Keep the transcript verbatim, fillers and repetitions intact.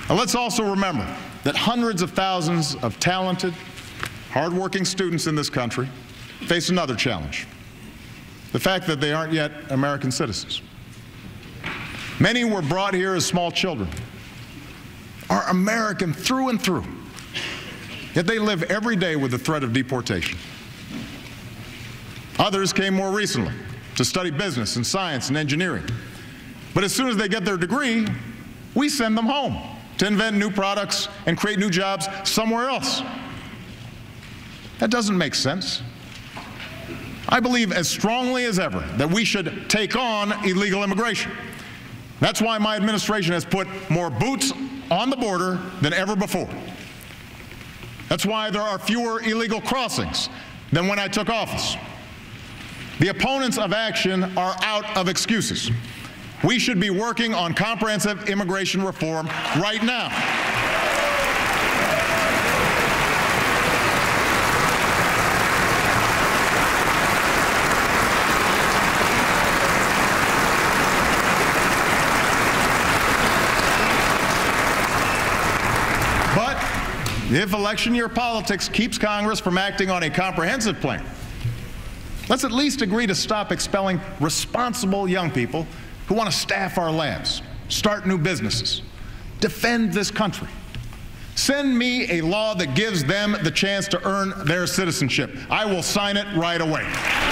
Now, let's also remember that hundreds of thousands of talented, hardworking students in this country face another challenge: the fact that they aren't yet American citizens. Many were brought here as small children, are American through and through, yet they live every day with the threat of deportation. Others came more recently to study business and science and engineering. But as soon as they get their degree, we send them home to invent new products and create new jobs somewhere else. That doesn't make sense. I believe as strongly as ever that we should take on illegal immigration. That's why my administration has put more boots on the border than ever before. That's why there are fewer illegal crossings than when I took office. The opponents of action are out of excuses. We should be working on comprehensive immigration reform right now. But if election year politics keeps Congress from acting on a comprehensive plan, let's at least agree to stop expelling responsible young people who want to staff our labs, start new businesses, defend this country. Send me a law that gives them the chance to earn their citizenship. I will sign it right away.